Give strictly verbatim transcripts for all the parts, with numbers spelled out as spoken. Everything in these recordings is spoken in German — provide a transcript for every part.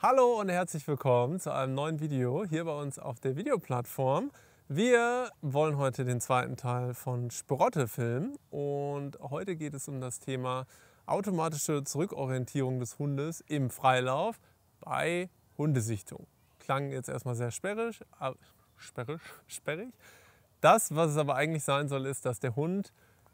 Hallo und herzlich willkommen zu einem neuen Video hier bei uns auf der Videoplattform. Wir wollen heute den zweiten Teil von Sprotte filmen und heute geht es um das Thema automatische Zurückorientierung des Hundes im Freilauf bei Hundesichtung. Klang jetzt erstmal sehr sperrig, äh, sperrig, sperrig. Das, was es aber eigentlich sein soll, ist, dass der Hund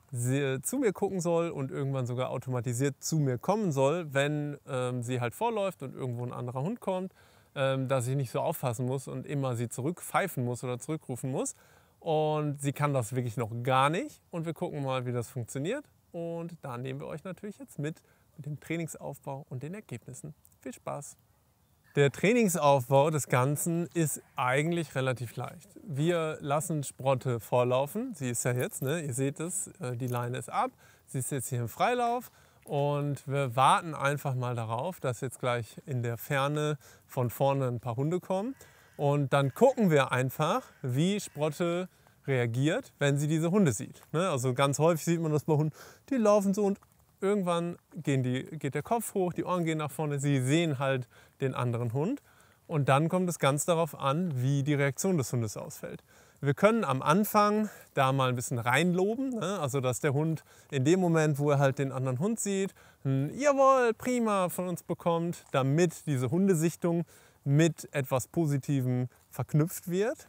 zu mir gucken soll und irgendwann sogar automatisiert zu mir kommen soll, wenn ähm, sie halt vorläuft und irgendwo ein anderer Hund kommt, ähm, dass ich nicht so aufpassen muss und immer sie zurückpfeifen muss oder zurückrufen muss. Und sie kann das wirklich noch gar nicht und wir gucken mal, wie das funktioniert. Und da nehmen wir euch natürlich jetzt mit, mit dem Trainingsaufbau und den Ergebnissen. Viel Spaß! Der Trainingsaufbau des Ganzen ist eigentlich relativ leicht. Wir lassen Sprotte vorlaufen. Sie ist ja jetzt, ne? Ihr seht es, die Leine ist ab. Sie ist jetzt hier im Freilauf und wir warten einfach mal darauf, dass jetzt gleich in der Ferne von vorne ein paar Hunde kommen. Und dann gucken wir einfach, wie Sprotte reagiert, wenn sie diese Hunde sieht. Ne? Also ganz häufig sieht man das bei Hunden, die laufen so und irgendwann gehen die, geht der Kopf hoch, die Ohren gehen nach vorne, sie sehen halt den anderen Hund und dann kommt es ganz darauf an, wie die Reaktion des Hundes ausfällt. Wir können am Anfang da mal ein bisschen reinloben, ne? Also dass der Hund in dem Moment, wo er halt den anderen Hund sieht, ein Jawohl, prima von uns bekommt, damit diese Hundesichtung mit etwas Positivem verknüpft wird.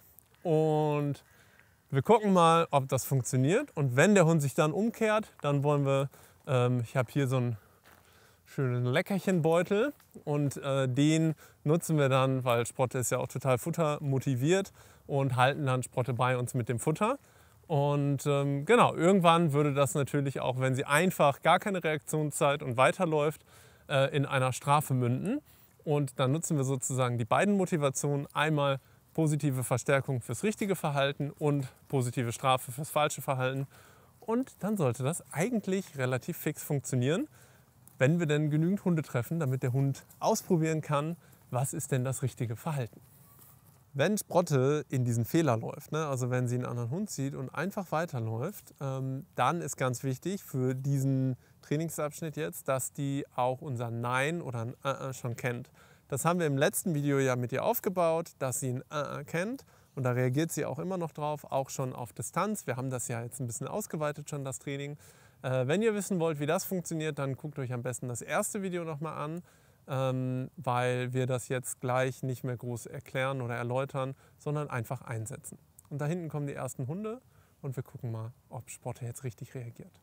Und wir gucken mal, ob das funktioniert und wenn der Hund sich dann umkehrt, dann wollen wir Ich habe hier so einen schönen Leckerchenbeutel und äh, den nutzen wir dann, weil Sprotte ist ja auch total futtermotiviert und halten dann Sprotte bei uns mit dem Futter. Und ähm, genau, irgendwann würde das natürlich auch, wenn sie einfach gar keine Reaktionszeit und weiterläuft, äh, in einer Strafe münden. Und dann nutzen wir sozusagen die beiden Motivationen, einmal positive Verstärkung fürs richtige Verhalten und positive Strafe fürs falsche Verhalten. Und dann sollte das eigentlich relativ fix funktionieren, wenn wir denn genügend Hunde treffen, damit der Hund ausprobieren kann, was ist denn das richtige Verhalten. Wenn Sprotte in diesen Fehler läuft, ne, also wenn sie einen anderen Hund sieht und einfach weiterläuft, ähm, dann ist ganz wichtig für diesen Trainingsabschnitt jetzt, dass die auch unser Nein oder ein Äh, äh schon kennt. Das haben wir im letzten Video ja mit ihr aufgebaut, dass sie ein Äh, äh kennt. Und da reagiert sie auch immer noch drauf, auch schon auf Distanz. Wir haben das ja jetzt ein bisschen ausgeweitet schon, das Training. Äh, wenn ihr wissen wollt, wie das funktioniert, dann guckt euch am besten das erste Video nochmal an, ähm, weil wir das jetzt gleich nicht mehr groß erklären oder erläutern, sondern einfach einsetzen. Und da hinten kommen die ersten Hunde und wir gucken mal, ob Sprotte jetzt richtig reagiert.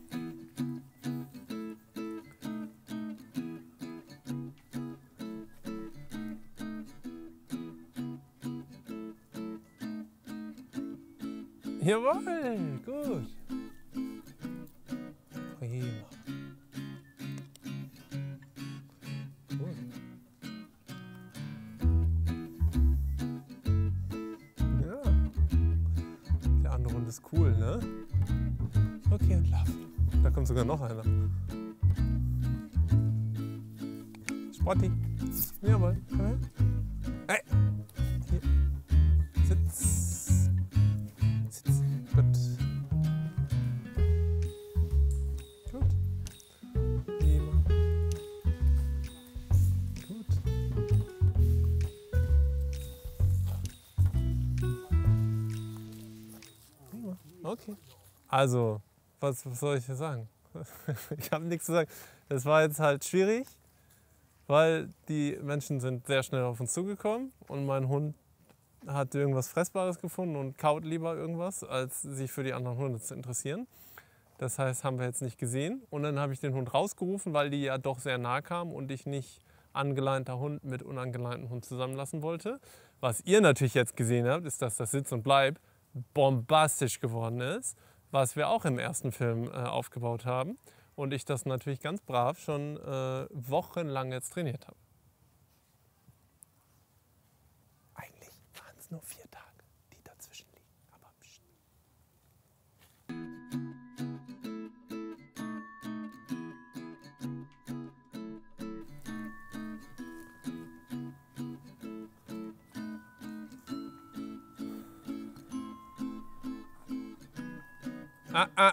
Jawohl, gut. Prima. Gut. Ja. Der andere Hund ist cool, ne? Okay, und laufen. Da kommt sogar noch einer. Sprotti. Jawohl, komm her. Hey. Hier. Sitz. Okay. Also, was, was soll ich hier sagen? Ich habe nichts zu sagen. Das war jetzt halt schwierig, weil die Menschen sind sehr schnell auf uns zugekommen und mein Hund hat irgendwas Fressbares gefunden und kaut lieber irgendwas, als sich für die anderen Hunde zu interessieren. Das heißt, haben wir jetzt nicht gesehen. Und dann habe ich den Hund rausgerufen, weil die ja doch sehr nah kamen und ich nicht angeleinter Hund mit unangeleinten Hund zusammenlassen wollte. Was ihr natürlich jetzt gesehen habt, ist, dass das Sitz und Bleib bombastisch geworden ist, was wir auch im ersten Film äh, aufgebaut haben und ich das natürlich ganz brav schon äh, wochenlang jetzt trainiert habe. Eigentlich waren es nur vier Tage, die dazwischen liegen, aber pst. Ah, ah.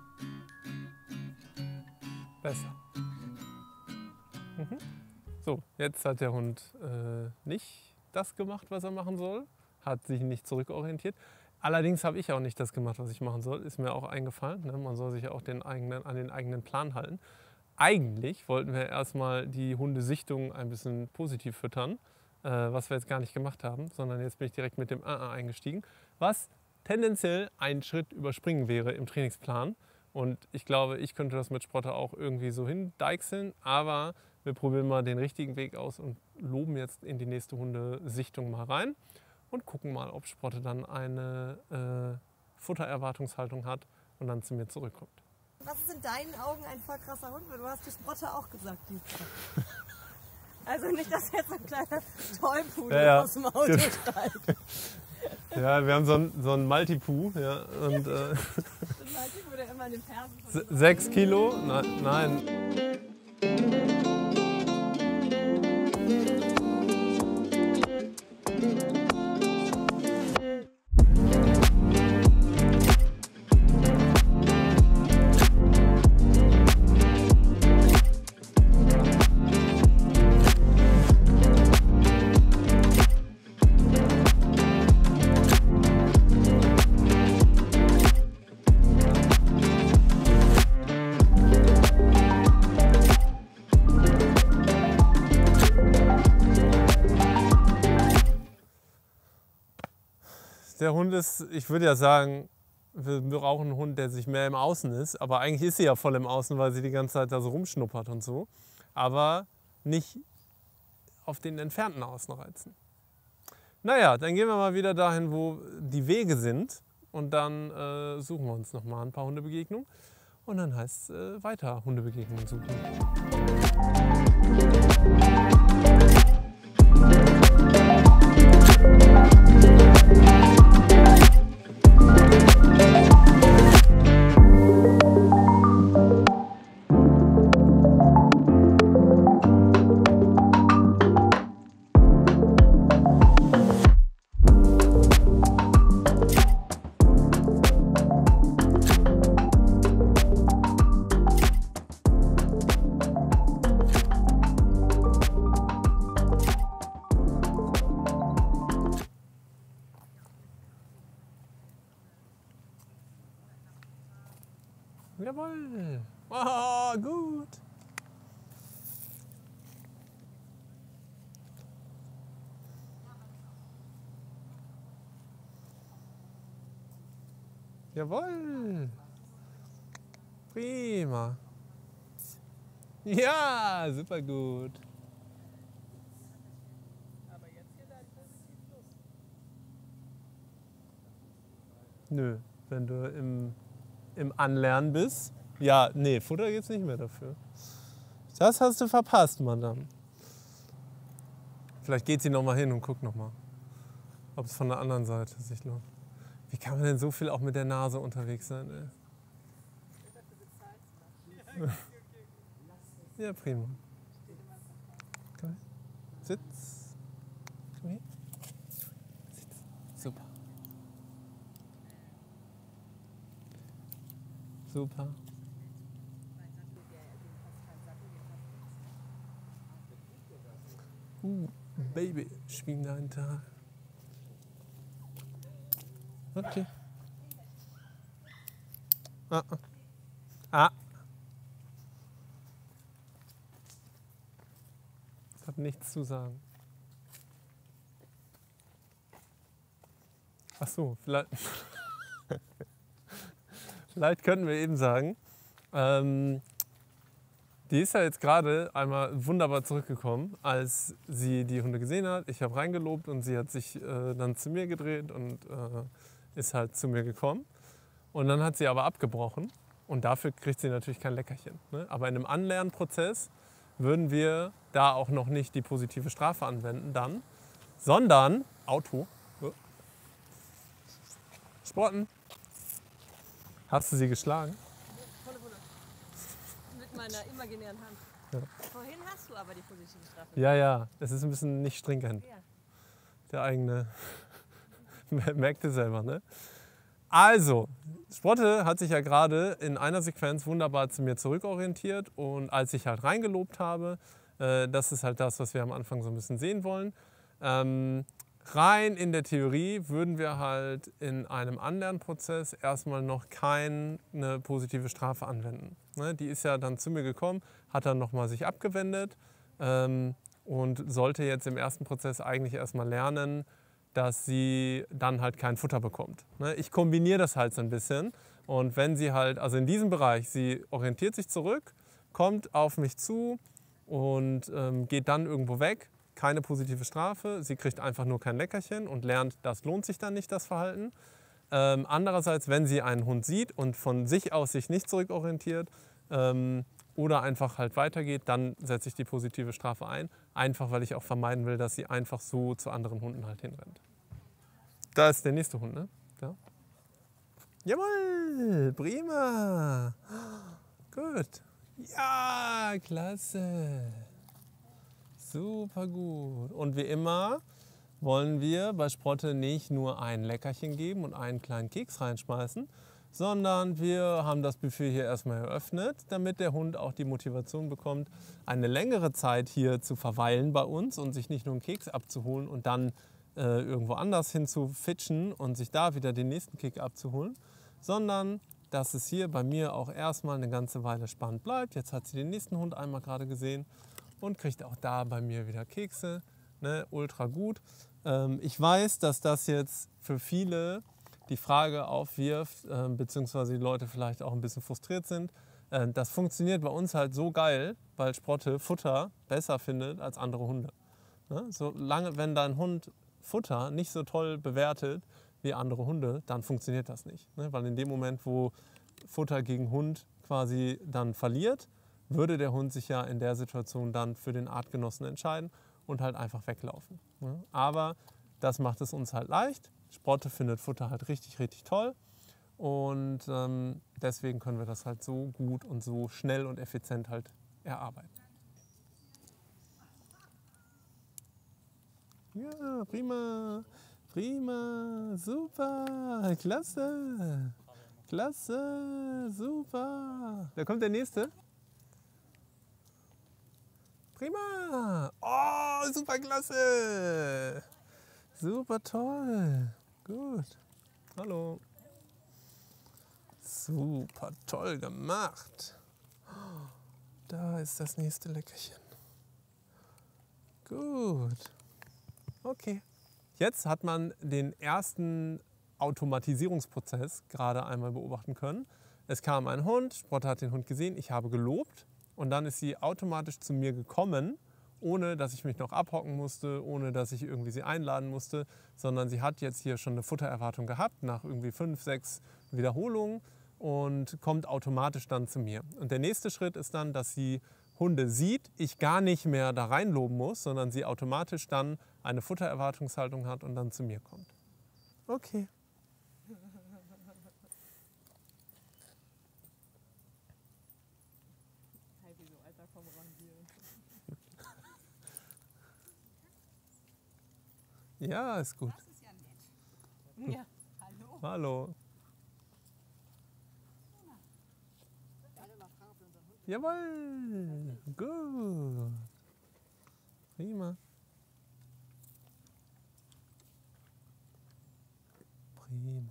Besser. Mhm. So, Jetzt hat der Hund äh, nicht das gemacht, was er machen soll, hat sich nicht zurückorientiert. Allerdings habe ich auch nicht das gemacht, was ich machen soll, ist mir auch eingefallen. Ne? Man soll sich auch den eigenen, an den eigenen Plan halten. Eigentlich wollten wir erstmal die Hundesichtung ein bisschen positiv füttern, äh, was wir jetzt gar nicht gemacht haben, sondern jetzt bin ich direkt mit dem A A eingestiegen, was tendenziell ein Schritt überspringen wäre im Trainingsplan. Und ich glaube, ich könnte das mit Sprotte auch irgendwie so hindeichseln, aber wir probieren mal den richtigen Weg aus und loben jetzt in die nächste Hundesichtung mal rein und gucken mal, ob Sprotte dann eine äh, Futtererwartungshaltung hat und dann zu mir zurückkommt. Was ist in deinen Augen ein voll krasser Hund? Du hast die Sprotte auch gesagt. Also nicht, dass jetzt ein kleiner Tollpudel ja, ja. aus dem Auto steigt. Ja, wir haben so einen, so einen Maltipoo. Ja, und, äh, Ein Maltipoo, der immer in den Fersen von sechs Kilo? Nein. nein. Der Hund ist, ich würde ja sagen, wir brauchen einen Hund, der sich mehr im Außen ist. Aber eigentlich ist sie ja voll im Außen, weil sie die ganze Zeit da so rumschnuppert und so. Aber nicht auf den entfernten Außenreizen. Naja, dann gehen wir mal wieder dahin, wo die Wege sind. Und dann äh, suchen wir uns noch mal ein paar Hundebegegnungen. Und dann heißt es äh, weiter Hundebegegnungen suchen. Jawohl! Oh, gut! Jawohl! Prima! Ja, super gut! Aber jetzt geht ein positiv los. Nö, wenn du im, im Anlernen bist. Ja, nee, Futter geht's nicht mehr dafür. Das hast du verpasst, Madame. Vielleicht geht sie noch mal hin und guckt noch mal, ob es von der anderen Seite sich lohnt. Wie kann man denn so viel auch mit der Nase unterwegs sein? Ey? Ja, prima. Komm her. Sitz. Komm her. Sitz. Super. Super. Uh, Baby, schwing deinen Tag. Okay. Ah, ah. Ah. Das hat nichts zu sagen. Ach so, vielleicht, vielleicht könnten wir eben sagen, ähm, die ist ja jetzt gerade einmal wunderbar zurückgekommen, als sie die Hunde gesehen hat. Ich habe reingelobt und sie hat sich äh, dann zu mir gedreht und äh, ist halt zu mir gekommen. Und dann hat sie aber abgebrochen und dafür kriegt sie natürlich kein Leckerchen. Ne? Aber in einem Anlernprozess würden wir da auch noch nicht die positive Strafe anwenden dann, sondern Auto. Sporten. Hast du sie geschlagen? Volle Wunder. Mit meiner imaginären Hand. Ja. Vorhin hast du aber die positive Strafe. Ja, ja, es ist ein bisschen nicht stringent. Ja. Der eigene, merkt ihr selber, ne? Also, Sprotte hat sich ja gerade in einer Sequenz wunderbar zu mir zurückorientiert und als ich halt reingelobt habe, Äh, das ist halt das, was wir am Anfang so ein bisschen sehen wollen. Ähm, rein in der Theorie würden wir halt in einem anderen Prozess erstmal noch keine positive Strafe anwenden. Ne? Die ist ja dann zu mir gekommen, hat dann nochmal sich abgewendet ähm, und sollte jetzt im ersten Prozess eigentlich erstmal lernen, dass sie dann halt kein Futter bekommt. Ne? Ich kombiniere das halt so ein bisschen und wenn sie halt, also in diesem Bereich, sie orientiert sich zurück, kommt auf mich zu und ähm, geht dann irgendwo weg, keine positive Strafe, sie kriegt einfach nur kein Leckerchen und lernt, das lohnt sich dann nicht, das Verhalten. Ähm, andererseits, wenn sie einen Hund sieht und von sich aus sich nicht zurückorientiert ähm, oder einfach halt weitergeht, dann setze ich die positive Strafe ein. Einfach, weil ich auch vermeiden will, dass sie einfach so zu anderen Hunden halt hinrennt. Da ist der nächste Hund, ne? Da. Jawohl, prima. Gut. Ja, klasse. Super gut. Und wie immer wollen wir bei Sprotte nicht nur ein Leckerchen geben und einen kleinen Keks reinschmeißen, sondern wir haben das Buffet hier erstmal eröffnet, damit der Hund auch die Motivation bekommt, eine längere Zeit hier zu verweilen bei uns und sich nicht nur einen Keks abzuholen und dann äh, irgendwo anders hin zu fitschen und sich da wieder den nächsten Kick abzuholen, sondern dass es hier bei mir auch erstmal eine ganze Weile spannend bleibt. Jetzt hat sie den nächsten Hund einmal gerade gesehen und kriegt auch da bei mir wieder Kekse. Ne, ultra gut. Ähm, ich weiß, dass das jetzt für viele die Frage aufwirft, äh, beziehungsweise die Leute vielleicht auch ein bisschen frustriert sind. Äh, das funktioniert bei uns halt so geil, weil Sprotte Futter besser findet als andere Hunde. Ne? Solange, wenn dein Hund Futter nicht so toll bewertet wie andere Hunde, dann funktioniert das nicht. Ne? Weil in dem Moment, wo Futter gegen Hund quasi dann verliert, würde der Hund sich ja in der Situation dann für den Artgenossen entscheiden und halt einfach weglaufen. Ne? Aber das macht es uns halt leicht. Sprotte findet Futter halt richtig, richtig toll. Und ähm, deswegen können wir das halt so gut und so schnell und effizient halt erarbeiten. Ja, prima, prima, super, klasse, klasse, super. Da kommt der nächste. Prima, oh, super klasse, super toll, gut, hallo. Super toll gemacht. Da ist das nächste Leckerchen. Gut. Okay. Jetzt hat man den ersten Automatisierungsprozess gerade einmal beobachten können. Es kam ein Hund, Sprotte hat den Hund gesehen, ich habe gelobt und dann ist sie automatisch zu mir gekommen, ohne dass ich mich noch abhocken musste, ohne dass ich irgendwie sie einladen musste, sondern sie hat jetzt hier schon eine Futtererwartung gehabt nach irgendwie fünf, sechs Wiederholungen und kommt automatisch dann zu mir. Und der nächste Schritt ist dann, dass sie Hunde sieht, ich gar nicht mehr da reinloben muss, sondern sie automatisch dann eine Futtererwartungshaltung hat und dann zu mir kommt. Okay. Ja, ist gut. Das ist ja nett. Ja, hallo. Hallo. Jawohl. Gut. Prima. Prima.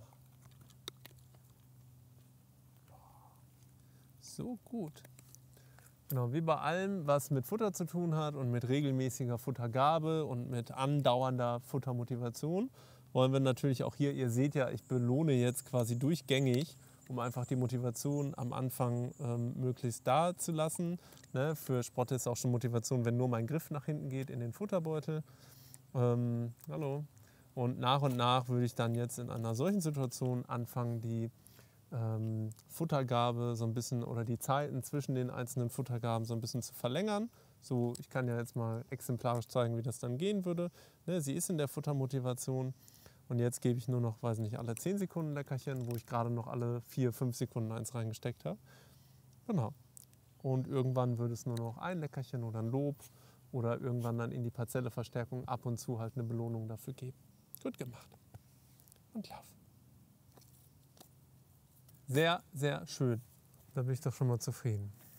So gut. Genau, wie bei allem, was mit Futter zu tun hat und mit regelmäßiger Futtergabe und mit andauernder Futtermotivation, wollen wir natürlich auch hier, ihr seht ja, ich belohne jetzt quasi durchgängig, um einfach die Motivation am Anfang ähm, möglichst da zu lassen. Ne? Für Sprotte ist auch schon Motivation, wenn nur mein Griff nach hinten geht in den Futterbeutel. Ähm, hallo. Und nach und nach würde ich dann jetzt in einer solchen Situation anfangen, die ähm, Futtergabe so ein bisschen oder die Zeiten zwischen den einzelnen Futtergaben so ein bisschen zu verlängern. So, ich kann ja jetzt mal exemplarisch zeigen, wie das dann gehen würde. Ne? Sie ist in der Futtermotivation. Und jetzt gebe ich nur noch, weiß nicht, alle zehn Sekunden Leckerchen, wo ich gerade noch alle vier, fünf Sekunden eins reingesteckt habe. Genau. Und irgendwann würde es nur noch ein Leckerchen oder ein Lob oder irgendwann dann in die partielle Verstärkung ab und zu halt eine Belohnung dafür geben. Gut gemacht. Und laufen. Sehr, sehr schön. Da bin ich doch schon mal zufrieden.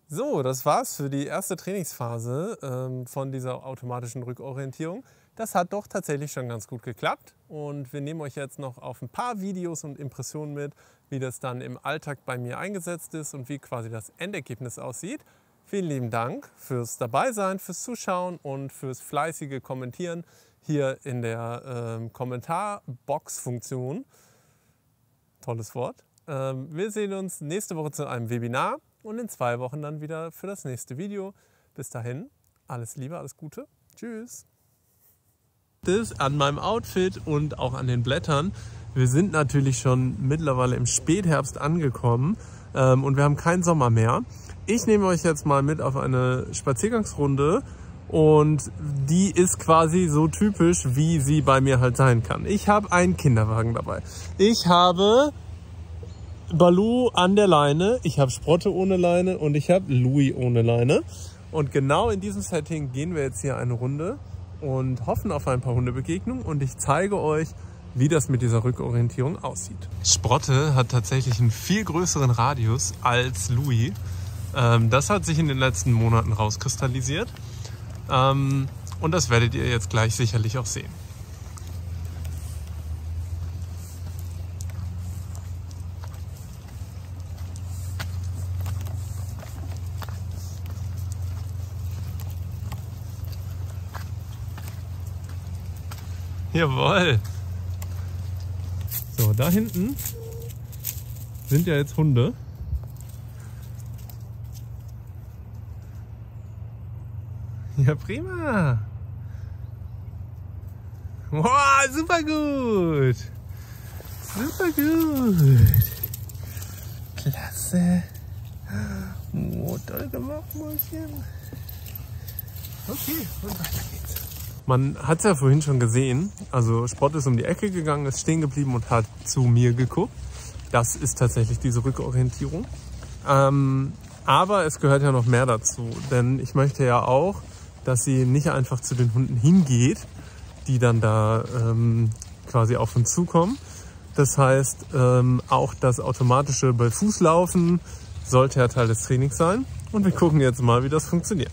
So, das war's für die erste Trainingsphase ähm, von dieser automatischen Rückorientierung. Das hat doch tatsächlich schon ganz gut geklappt und wir nehmen euch jetzt noch auf ein paar Videos und Impressionen mit, wie das dann im Alltag bei mir eingesetzt ist und wie quasi das Endergebnis aussieht. Vielen lieben Dank fürs Dabeisein, fürs Zuschauen und fürs fleißige Kommentieren hier in der ähm, Kommentarbox-Funktion. Tolles Wort. Ähm, wir sehen uns nächste Woche zu einem Webinar und in zwei Wochen dann wieder für das nächste Video. Bis dahin, alles Liebe, alles Gute. Tschüss. Das an meinem Outfit und auch an den Blättern. Wir sind natürlich schon mittlerweile im Spätherbst angekommen ähm, und wir haben keinen Sommer mehr. Ich nehme euch jetzt mal mit auf eine Spaziergangsrunde und die ist quasi so typisch, wie sie bei mir halt sein kann. Ich habe einen Kinderwagen dabei. Ich habe Baloo an der Leine, ich habe Sprotte ohne Leine und ich habe Louis ohne Leine. Und genau in diesem Setting gehen wir jetzt hier eine Runde und hoffen auf ein paar Hundebegegnungen und ich zeige euch, wie das mit dieser Rückorientierung aussieht. Sprotte hat tatsächlich einen viel größeren Radius als Louis. Ähm, das hat sich in den letzten Monaten rauskristallisiert ähm, und das werdet ihr jetzt gleich sicherlich auch sehen. Jawohl. So, da hinten sind ja jetzt Hunde. Ja, prima. Wow, super gut. Super gut. Klasse. Oh, toll gemacht, Mäuschen. Okay, und weiter geht's. Man hat es ja vorhin schon gesehen, also Sprotte ist um die Ecke gegangen, ist stehen geblieben und hat zu mir geguckt. Das ist tatsächlich diese Rückorientierung. Ähm, aber es gehört ja noch mehr dazu, denn ich möchte ja auch, dass sie nicht einfach zu den Hunden hingeht, die dann da ähm, quasi auf uns zukommen. Das heißt, ähm, auch das automatische bei Fußlaufen sollte ja Teil des Trainings sein. Und wir gucken jetzt mal, wie das funktioniert.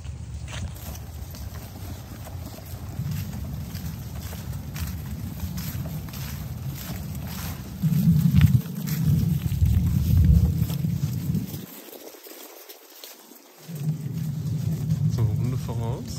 Voraus.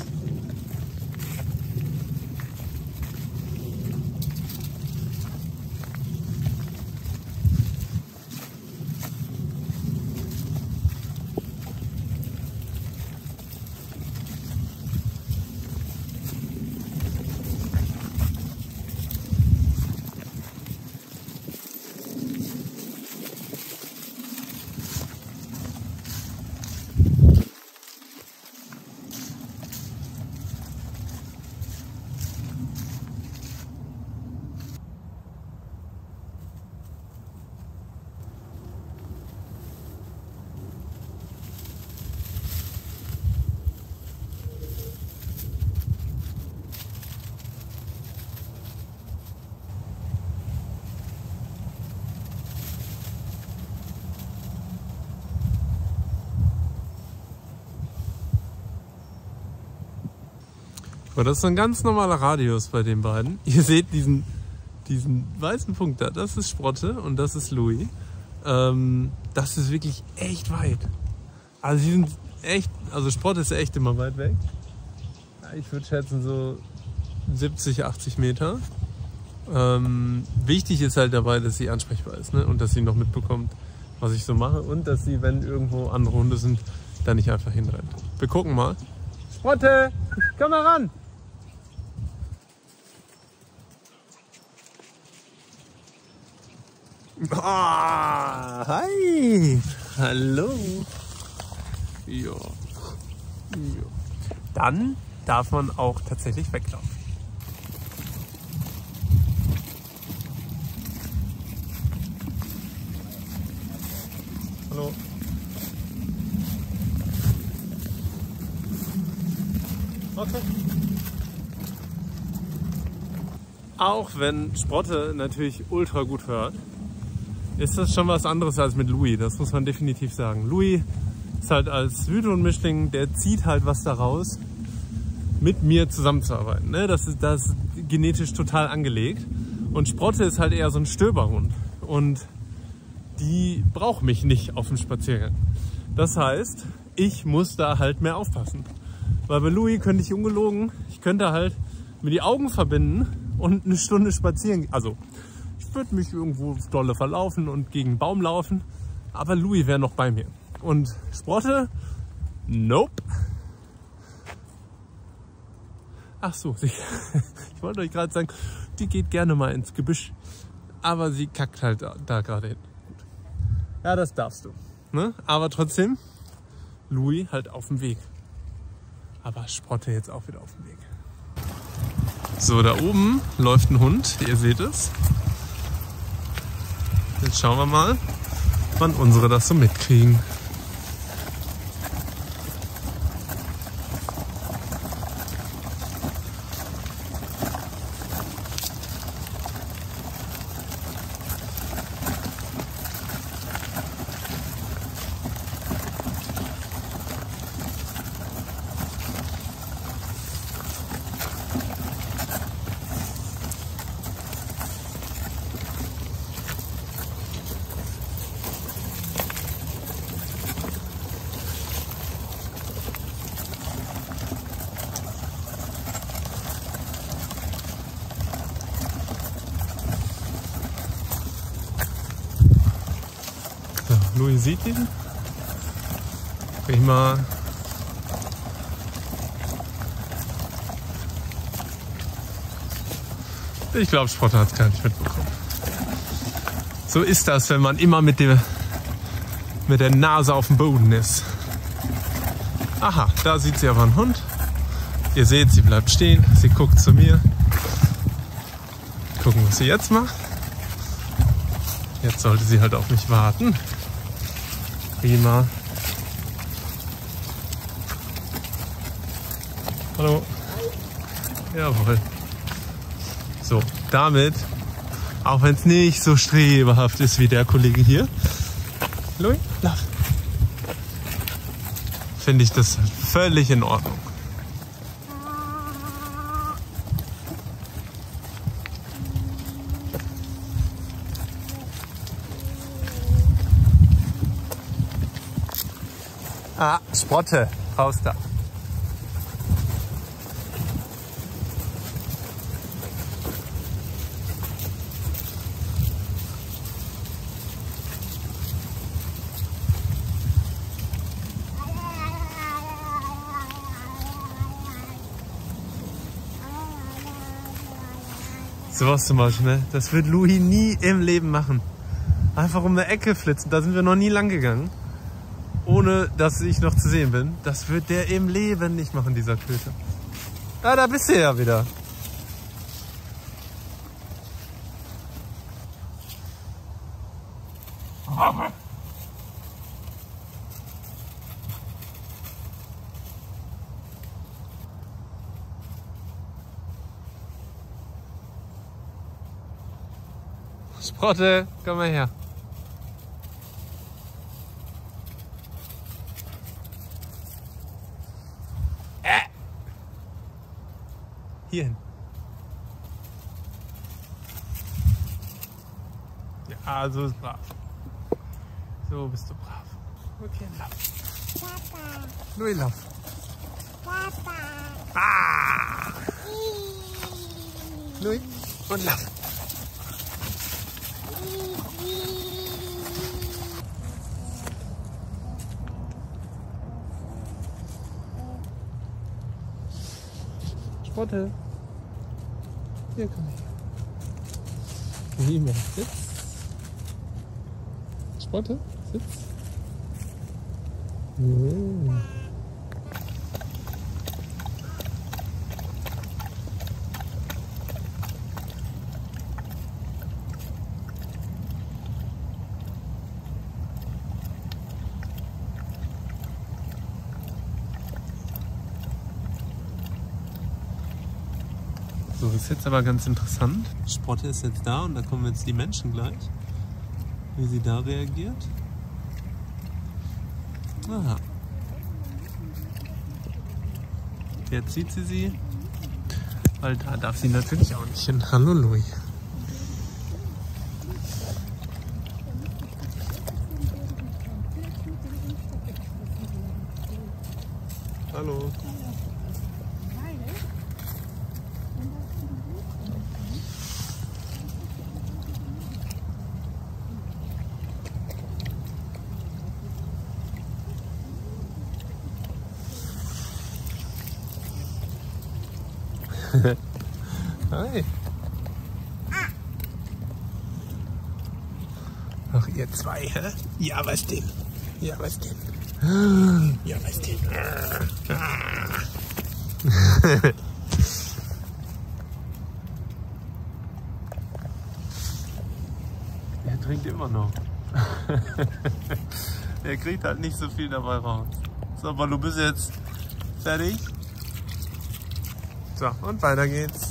Aber das ist ein ganz normaler Radius bei den beiden. Ihr seht diesen, diesen weißen Punkt da, das ist Sprotte und das ist Louis. Ähm, das ist wirklich echt weit. Also die sind echt, also Sprotte ist echt immer weit weg. Ich würde schätzen so siebzig, achtzig Meter. Ähm, wichtig ist halt dabei, dass sie ansprechbar ist, ne? Und dass sie noch mitbekommt, was ich so mache und dass sie, wenn irgendwo andere Hunde sind, da nicht einfach hinrennt. Wir gucken mal. Sprotte, komm mal ran! Ah, hi! Hallo! Ja. Ja. Dann darf man auch tatsächlich weglaufen. Hallo. Okay. Auch wenn Sprotte natürlich ultra gut hört, ist das schon was anderes als mit Louis. Das muss man definitiv sagen. Louis ist halt als Hüte und Mischling, der zieht halt was daraus, mit mir zusammenzuarbeiten. Ne? Das ist, das ist genetisch total angelegt. Und Sprotte ist halt eher so ein Stöberhund. Und die braucht mich nicht auf dem Spaziergang. Das heißt, ich muss da halt mehr aufpassen. Weil bei Louis könnte ich ungelogen, ich könnte halt mir die Augen verbinden und eine Stunde spazieren gehen. Also, ich würde mich irgendwo dolle verlaufen und gegen einen Baum laufen. Aber Louis wäre noch bei mir. Und Sprotte? Nope. Ach so, sie, ich wollte euch gerade sagen, die geht gerne mal ins Gebüsch. Aber sie kackt halt da, da gerade hin. Gut. Ja, das darfst du. Ne? Aber trotzdem, Louis halt auf dem Weg. Aber Sprotte jetzt auch wieder auf dem Weg. So, da oben läuft ein Hund, ihr seht es. Jetzt schauen wir mal, wann unsere das so mitkriegen. Louis sieht ihn. Prima. Ich glaube, Sprotte hat es gar nicht mitbekommen. So ist das, wenn man immer mit, dem, mit der Nase auf dem Boden ist. Aha, da sieht sie aber einen Hund. Ihr seht, sie bleibt stehen. Sie guckt zu mir. Gucken, was sie jetzt macht. Jetzt sollte sie halt auf mich warten. Prima. Hallo. Jawohl. So, damit, auch wenn es nicht so strebehaft ist wie der Kollege hier, Louis, lauf. Finde ich das völlig in Ordnung. Ah, Sprotte, raus da. Sowas zum Beispiel, ne? Das wird Louis nie im Leben machen. Einfach um eine Ecke flitzen, da sind wir noch nie lang gegangen. Ohne, dass ich noch zu sehen bin. Das wird der im Leben nicht machen, dieser Köter. Ah, da bist du ja wieder. Sprotte, komm mal her. Hierhin. Ja, so ist brav. So bist du brav. Okay, lauf. Papa. Louis, lauf. Papa. Ah. Louis, und lauf. Sprotte. Hier, komm her. Prima, sitz. Sprotte, sitz. Oh. So, ist jetzt aber ganz interessant. Sprotte ist jetzt da und da kommen jetzt die Menschen gleich. Wie sie da reagiert. Aha. Jetzt sieht sie sie. Weil da darf sie natürlich auch nicht hin. Hallo Louis. Hallo. Hi. Ach, ihr zwei, hä? Ja, was denn? Ja, was denn? Ja, was denn? Er trinkt immer noch. Er kriegt halt nicht so viel dabei raus. So, aber du bist jetzt fertig. So, und weiter geht's.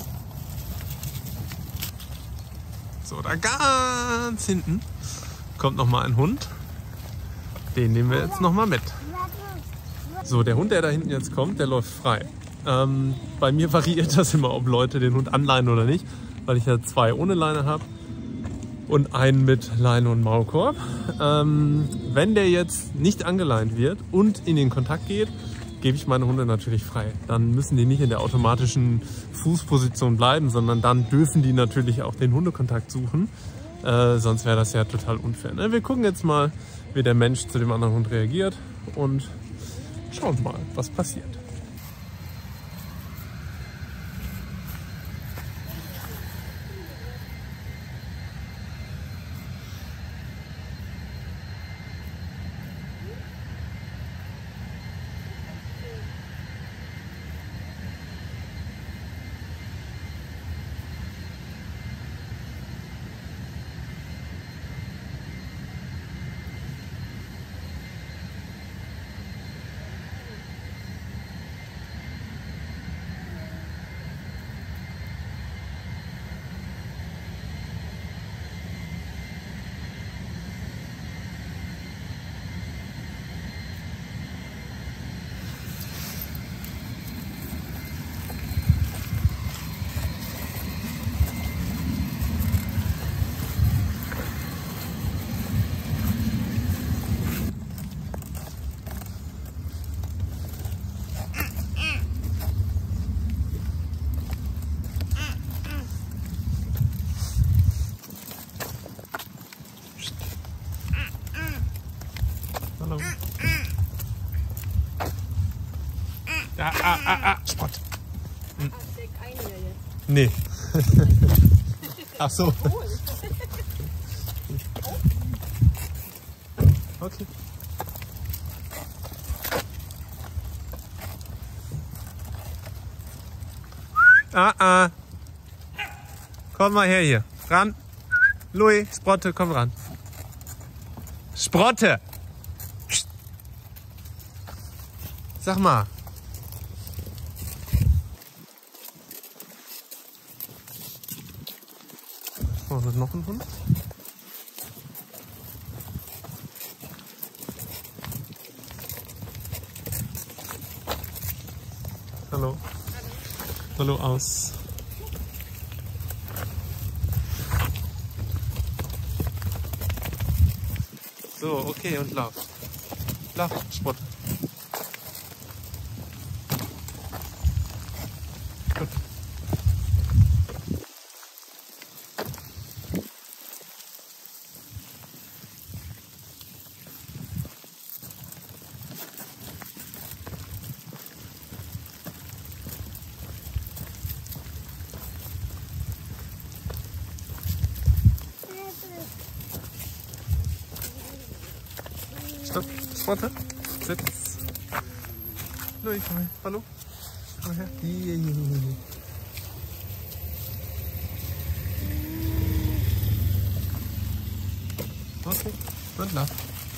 So, da ganz hinten kommt noch mal ein Hund. Den nehmen wir jetzt noch mal mit. So, der Hund, der da hinten jetzt kommt, der läuft frei. Ähm, bei mir variiert das immer, ob Leute den Hund anleihen oder nicht, weil ich ja zwei ohne Leine habe und einen mit Leine und Maulkorb. Ähm, wenn der jetzt nicht angeleint wird und in den Kontakt geht, gebe ich meine Hunde natürlich frei. Dann müssen die nicht in der automatischen Fußposition bleiben, sondern dann dürfen die natürlich auch den Hundekontakt suchen. Äh, sonst wäre das ja total unfair. Ne? Wir gucken jetzt mal, wie der Mensch zu dem anderen Hund reagiert und schauen mal, was passiert. Hallo. Ah, ah, ah, ah, Spott. Hm. Nee. Ach so. Okay. Ah, ah. Komm mal her hier. Ran. Louis, Sprotte, komm ran. Sprotte! Sag mal. Oh, da ist noch ein Hund. Hallo. Hallo aus. So, okay, und lauf. Lauf, Sport. Gut. Stopp, Sport. Sitz. Louis, komm her. Hallo. Komm her. Hier, hier, hier. Okay, und lauf.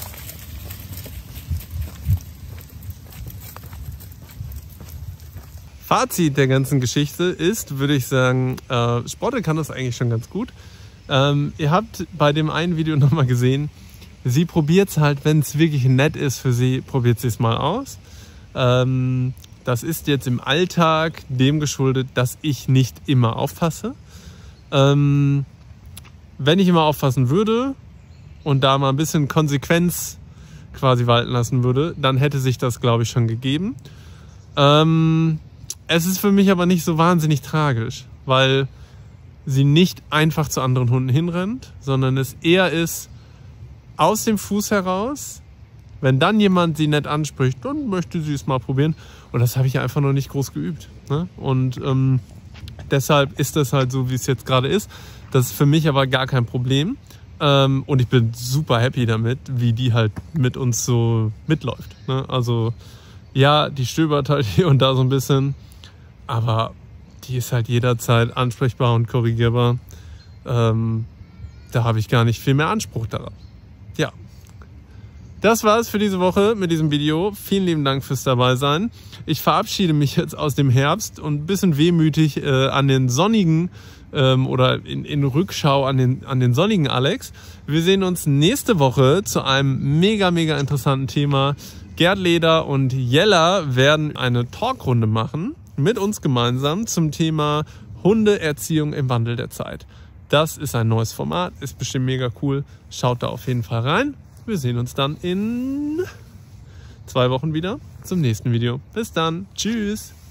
Fazit der ganzen Geschichte ist, würde ich sagen, äh, Sprotte kann das eigentlich schon ganz gut. Ähm, ihr habt bei dem einen Video nochmal gesehen, sie probiert es halt, wenn es wirklich nett ist für sie, probiert sie es mal aus. Ähm, das ist jetzt im Alltag dem geschuldet, dass ich nicht immer aufpasse. Ähm, wenn ich immer aufpassen würde und da mal ein bisschen Konsequenz quasi walten lassen würde, dann hätte sich das, glaube ich, schon gegeben. Ähm, es ist für mich aber nicht so wahnsinnig tragisch, weil sie nicht einfach zu anderen Hunden hinrennt, sondern es eher ist aus dem Fuß heraus. Wenn dann jemand sie nett anspricht, dann möchte sie es mal probieren. Und das habe ich einfach noch nicht groß geübt. Ne? Und ähm, deshalb ist das halt so, wie es jetzt gerade ist. Das ist für mich aber gar kein Problem. Ähm, und ich bin super happy damit, wie die halt mit uns so mitläuft. Ne? Also ja, die stöbert halt hier und da so ein bisschen. Aber die ist halt jederzeit ansprechbar und korrigierbar. Ähm, da habe ich gar nicht viel mehr Anspruch darauf. Ja. Das war's für diese Woche mit diesem Video. Vielen lieben Dank fürs Dabeisein. Ich verabschiede mich jetzt aus dem Herbst und ein bisschen wehmütig äh, an den sonnigen ähm, oder in, in Rückschau an den, an den sonnigen Alex. Wir sehen uns nächste Woche zu einem mega, mega interessanten Thema. Gerd Leder und Jella werden eine Talkrunde machen mit uns gemeinsam zum Thema Hundeerziehung im Wandel der Zeit. Das ist ein neues Format, ist bestimmt mega cool. Schaut da auf jeden Fall rein. Wir sehen uns dann in zwei Wochen wieder zum nächsten Video. Bis dann. Tschüss.